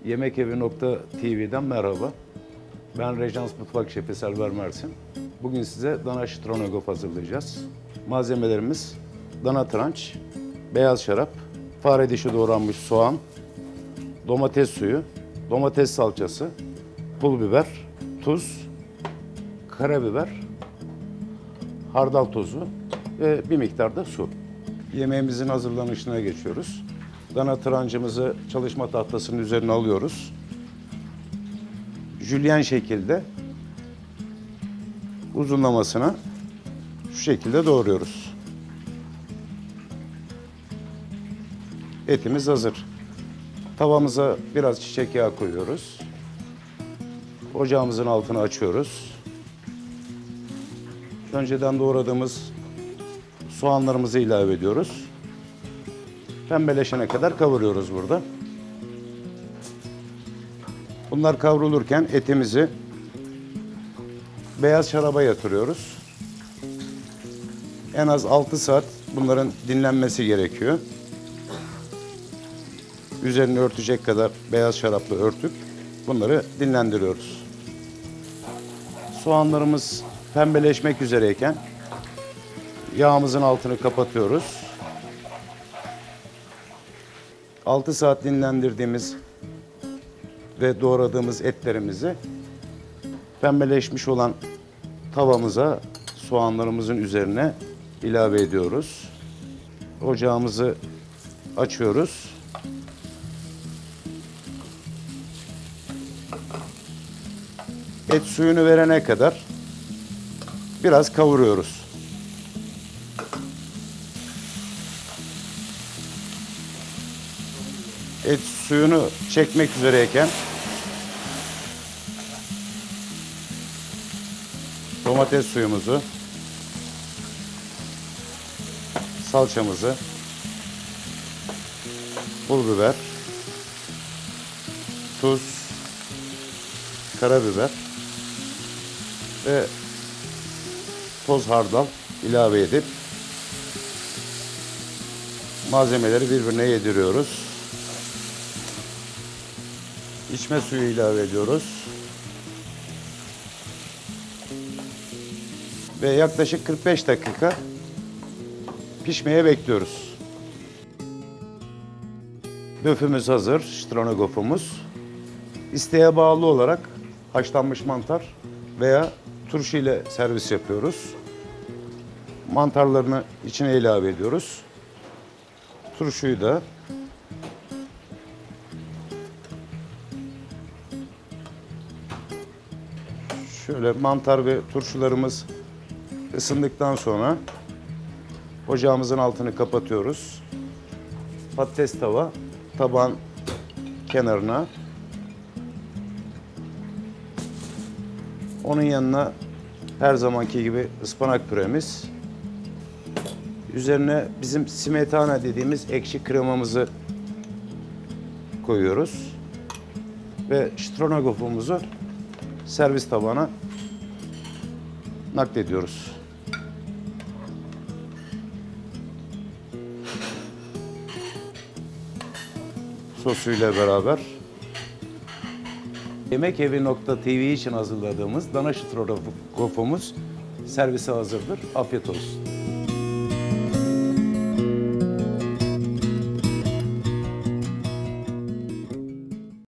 Yemekevi.tv'den merhaba. Ben Rejans Mutfak Şefi Selver Mersin. Bugün size dana ştronogof hazırlayacağız. Malzemelerimiz dana tranç, beyaz şarap, fare dişi doğranmış soğan, domates suyu, domates salçası, pul biber, tuz, karabiber, hardal tozu ve bir miktar da su. Yemeğimizin hazırlanışına geçiyoruz. Dana trancımızı çalışma tahtasının üzerine alıyoruz. Jülyen şekilde uzunlamasına şu şekilde doğruyoruz. Etimiz hazır. Tavamıza biraz çiçek yağı koyuyoruz. Ocağımızın altını açıyoruz. Önceden doğradığımız soğanlarımızı ilave ediyoruz. Pembeleşene kadar kavuruyoruz burada. Bunlar kavrulurken etimizi beyaz şaraba yatırıyoruz. En az 6 saat bunların dinlenmesi gerekiyor. Üzerini örtecek kadar beyaz şarapla örtüp bunları dinlendiriyoruz. Soğanlarımız pembeleşmek üzereyken yağımızın altını kapatıyoruz. 6 saat dinlendirdiğimiz ve doğradığımız etlerimizi pembeleşmiş olan tavamıza soğanlarımızın üzerine ilave ediyoruz. Ocağımızı açıyoruz. Et suyunu verene kadar biraz kavuruyoruz. Et suyunu çekmek üzereyken domates suyumuzu, salçamızı, pul biber, tuz, karabiber ve toz hardal ilave edip malzemeleri birbirine yediriyoruz. İçme suyu ilave ediyoruz. Ve yaklaşık 45 dakika pişmeye bekliyoruz. Böfümüz hazır, ştronogofumuz. İsteğe bağlı olarak haşlanmış mantar veya turşu ile servis yapıyoruz. Mantarlarını içine ilave ediyoruz. Turşuyu da şöyle mantar ve turşularımız ısındıktan sonra ocağımızın altını kapatıyoruz. Patates tava tabağın kenarına. Onun yanına her zamanki gibi ıspanak püremiz. Üzerine bizim simetana dediğimiz ekşi kremamızı koyuyoruz. Ve ştronogofumuzu servis tabağına naklediyoruz. Sosuyla beraber. Yemekevi.tv için hazırladığımız dana ştronogofumuz servise hazırdır. Afiyet olsun.